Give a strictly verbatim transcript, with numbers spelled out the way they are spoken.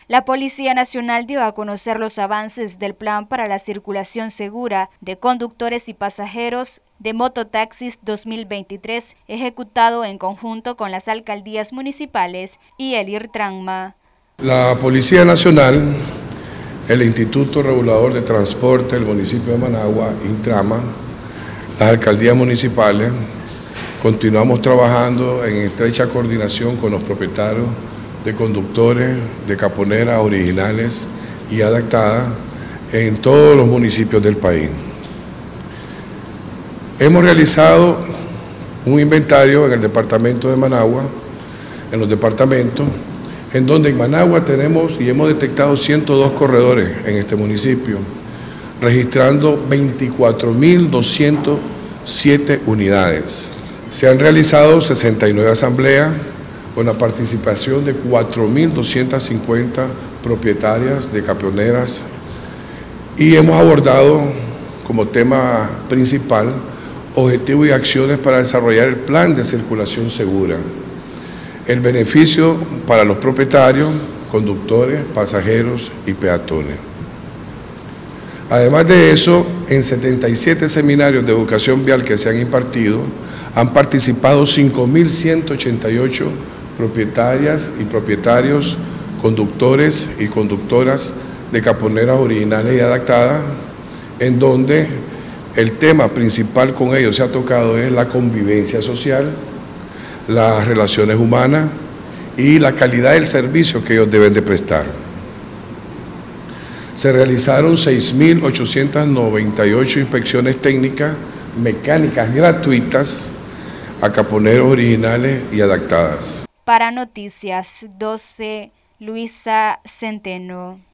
La Policía Nacional dio a conocer los avances del Plan para la Circulación Segura de Conductores y Pasajeros de Mototaxis dos mil veintitrés, ejecutado en conjunto con las alcaldías municipales y el IRTRANMA. La Policía Nacional, el Instituto Regulador de Transporte del municipio de Managua, INTRAMA, las alcaldías municipales, continuamos trabajando en estrecha coordinación con los propietarios de conductores de caponeras originales y adaptadas en todos los municipios del país. Hemos realizado un inventario en el departamento de Managua, en los departamentos, en donde en Managua tenemos y hemos detectado ciento dos corredores en este municipio, registrando veinticuatro mil doscientas siete unidades. Se han realizado sesenta y nueve asambleas con la participación de cuatro mil doscientas cincuenta propietarias de camioneras y hemos abordado como tema principal objetivos y acciones para desarrollar el plan de circulación segura. El beneficio para los propietarios, conductores, pasajeros y peatones. Además de eso, en setenta y siete seminarios de educación vial que se han impartido, han participado cinco mil ciento ochenta y ocho propietarias y propietarios, conductores y conductoras de caponeras originales y adaptadas, en donde el tema principal con ellos se ha tocado es la convivencia social, las relaciones humanas y la calidad del servicio que ellos deben de prestar. Se realizaron seis mil ochocientas noventa y ocho inspecciones técnicas mecánicas gratuitas a caponeros originales y adaptadas. Para Noticias doce, Luisa Centeno.